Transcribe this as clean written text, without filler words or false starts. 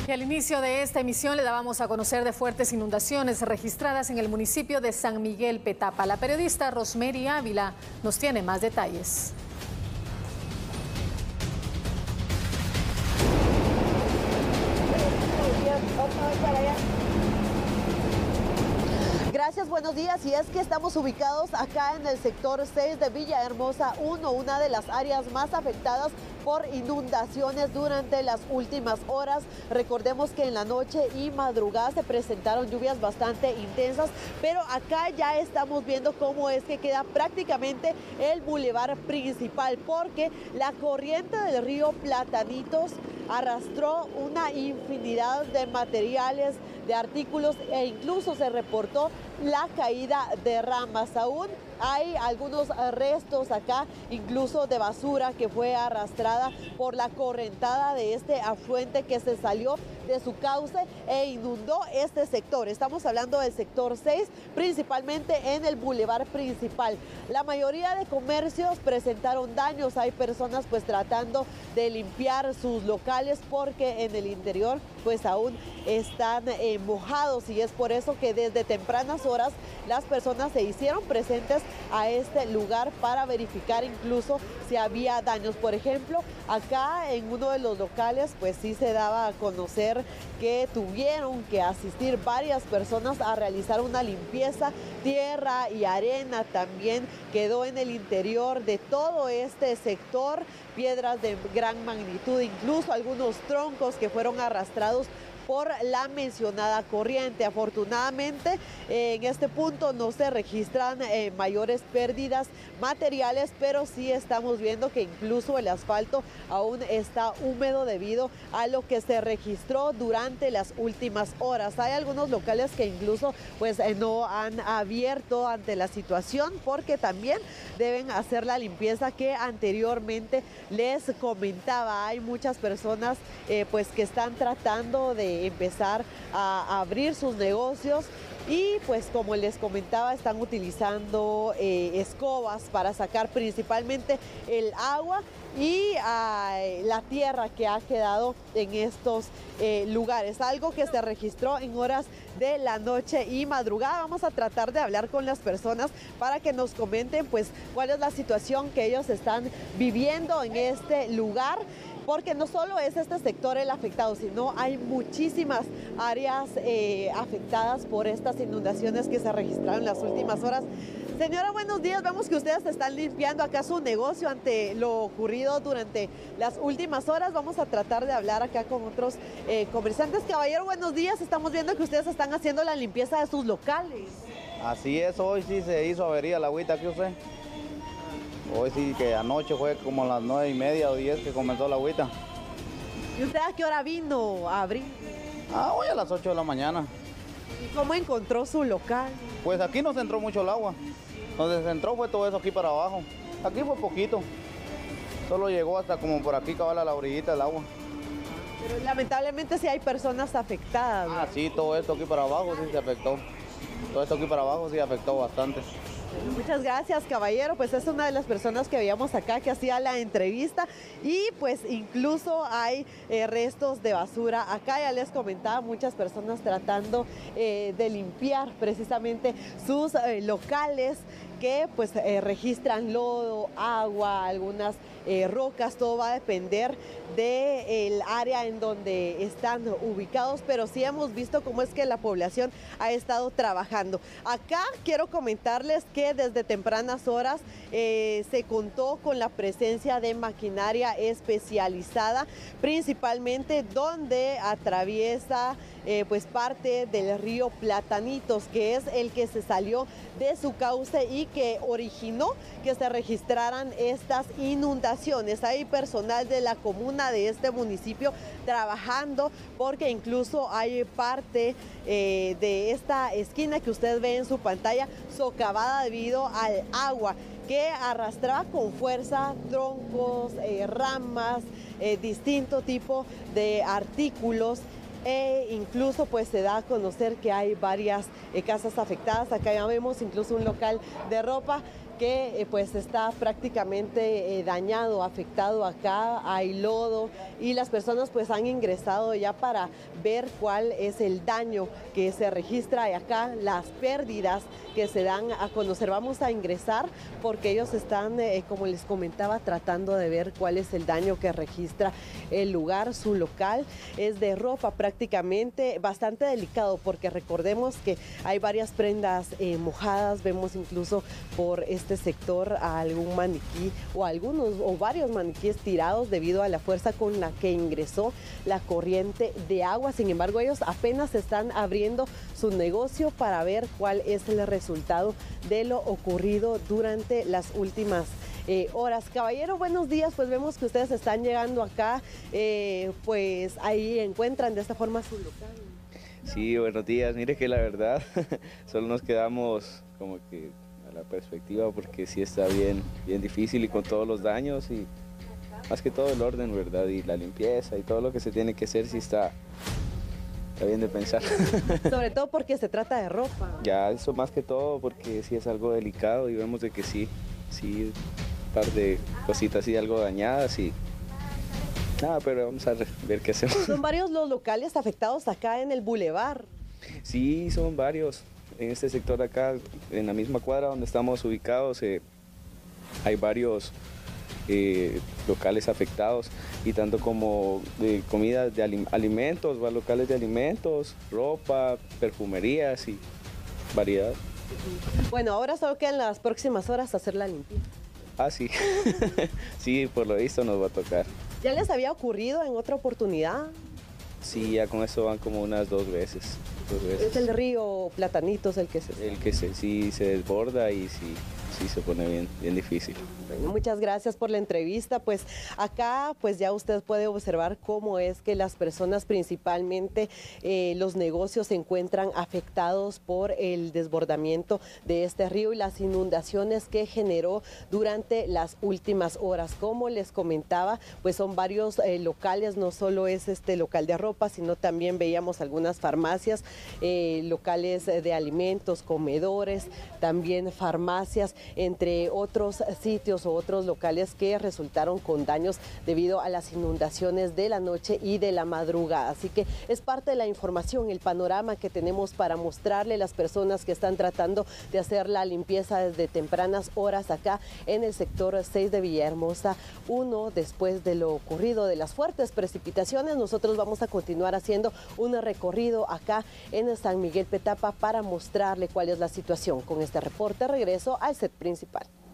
Y al inicio de esta emisión le dábamos a conocer de fuertes inundaciones registradas en el municipio de San Miguel Petapa. La periodista Rosemary Ávila nos tiene más detalles. Gracias, buenos días. Y es que estamos ubicados acá en el sector 6 de Villahermosa 1, una de las áreas más afectadas por inundaciones durante las últimas horas. Recordemos que en la noche y madrugada se presentaron lluvias bastante intensas, pero acá ya estamos viendo cómo es que queda prácticamente el bulevar principal, porque la corriente del río Platanitos arrastró una infinidad de materiales, de artículos, e incluso se reportó la caída de ramas. Aún hay algunos restos acá, incluso de basura que fue arrastrada por la correntada de este afluente que se salió de su cauce e inundó este sector. Estamos hablando del sector 6, principalmente en el bulevar principal. La mayoría de comercios presentaron daños. Hay personas pues tratando de limpiar sus locales porque en el interior pues aún están mojados, y es por eso que desde tempranas horas las personas se hicieron presentes a este lugar para verificar incluso si había daños. Por ejemplo, acá en uno de los locales pues sí se daba a conocer que tuvieron que asistir varias personas a realizar una limpieza. Tierra y arena también quedó en el interior de todo este sector, piedras de gran magnitud, incluso algunos troncos que fueron arrastrados por la mencionada corriente. Afortunadamente, en este punto no se registran mayores pérdidas materiales, pero sí estamos viendo que incluso el asfalto aún está húmedo debido a lo que se registró durante las últimas horas. Hay algunos locales que incluso pues no han abierto ante la situación, porque también deben hacer la limpieza que anteriormente les comentaba. Hay muchas personas pues que están tratando de empezar a abrir sus negocios, y pues como les comentaba, están utilizando escobas para sacar principalmente el agua y la tierra que ha quedado en estos lugares, algo que se registró en horas de la noche y madrugada. Vamos a tratar de hablar con las personas para que nos comenten pues cuál es la situación que ellos están viviendo en este lugar, porque no solo es este sector el afectado, sino hay muchísimas áreas afectadas por estas inundaciones que se registraron en las últimas horas. Señora, buenos días. Vemos que ustedes están limpiando acá su negocio ante lo ocurrido durante las últimas horas. Vamos a tratar de hablar acá con otros comerciantes. Caballero, buenos días. Estamos viendo que ustedes están haciendo la limpieza de sus locales. Así es, hoy sí se hizo avería la agüita aquí usted. Hoy sí, que anoche fue como a las 9:30 o 10 que comenzó la agüita. ¿Y usted a qué hora vino a abrir? Hoy a las 8 de la mañana. ¿Y cómo encontró su local? Pues aquí no se entró mucho el agua. Donde se entró fue todo eso aquí para abajo. Aquí fue poquito. Solo llegó hasta como por aquí, cabal, a la orillita del agua. Pero lamentablemente sí hay personas afectadas, ¿no? Sí, todo esto aquí para abajo sí se afectó. Todo esto aquí para abajo sí afectó bastante. Muchas gracias, caballero. Pues es una de las personas que veíamos acá que hacía la entrevista, y pues incluso hay restos de basura acá. Ya les comentaba, muchas personas tratando de limpiar precisamente sus locales que pues registran lodo, agua, algunas rocas. Todo va a depender del área en donde están ubicados, pero sí hemos visto cómo es que la población ha estado trabajando. Acá quiero comentarles que desde tempranas horas se contó con la presencia de maquinaria especializada, principalmente donde atraviesa pues parte del río Platanitos, que es el que se salió de su cauce y que originó que se registraran estas inundaciones. Hay personal de la comuna de este municipio trabajando, porque incluso hay parte de esta esquina que usted ve en su pantalla socavada debido al agua que arrastraba con fuerza troncos, ramas, distinto tipo de artículos. Incluso pues se da a conocer que hay varias casas afectadas. Acá ya vemos incluso un local de ropa que pues está prácticamente dañado, afectado acá, hay lodo y las personas pues han ingresado ya para ver cuál es el daño que se registra acá, las pérdidas que se dan a conocer. Vamos a ingresar porque ellos están, como les comentaba, tratando de ver cuál es el daño que registra el lugar. Su local es de ropa prácticamente, bastante delicado porque recordemos que hay varias prendas mojadas, vemos incluso por este sector a algún maniquí o algunos o varios maniquíes tirados debido a la fuerza con la que ingresó la corriente de agua. Sin embargo, ellos apenas están abriendo su negocio para ver cuál es el resultado de lo ocurrido durante las últimas horas. Caballero, buenos días, pues vemos que ustedes están llegando acá, pues ahí encuentran de esta forma su local. Sí, buenos días, mire que la verdad solo nos quedamos como que a la perspectiva porque sí está bien difícil y con todos los daños y más que todo el orden, ¿verdad? Y la limpieza y todo lo que se tiene que hacer sí está bien de pensar. Sobre todo porque se trata de ropa. Ya eso más que todo porque sí es algo delicado y vemos de que sí, un par de cositas así algo dañadas y nada, pero vamos a ver qué hacemos. Son varios los locales afectados acá en el bulevar. Sí, son varios. En este sector acá, en la misma cuadra donde estamos ubicados, hay varios locales afectados y tanto como de comida, de alimentos, locales de alimentos, ropa, perfumerías y variedad. Bueno, ahora solo quedan las próximas horas hacer la limpieza. Ah, sí. Sí, por lo visto nos va a tocar. ¿Ya les había ocurrido en otra oportunidad? Sí, ya con eso van como unas 2 veces. Es el río Platanitos el que sí se desborda y sí se pone bien difícil. Bueno, muchas gracias por la entrevista. Pues acá pues ya usted puede observar cómo es que las personas, principalmente los negocios, se encuentran afectados por el desbordamiento de este río y las inundaciones que generó durante las últimas horas. Como les comentaba, pues son varios locales, no solo es este local de ropa, sino también veíamos algunas farmacias, locales de alimentos, comedores, también farmacias, entre otros sitios o otros locales que resultaron con daños debido a las inundaciones de la noche y de la madrugada. Así que es parte de la información, el panorama que tenemos para mostrarle a las personas que están tratando de hacer la limpieza desde tempranas horas acá en el sector 6 de Villahermosa 1. Después de lo ocurrido, de las fuertes precipitaciones, nosotros vamos a continuar haciendo un recorrido acá en San Miguel Petapa para mostrarle cuál es la situación. Con este reporte regreso al set principal.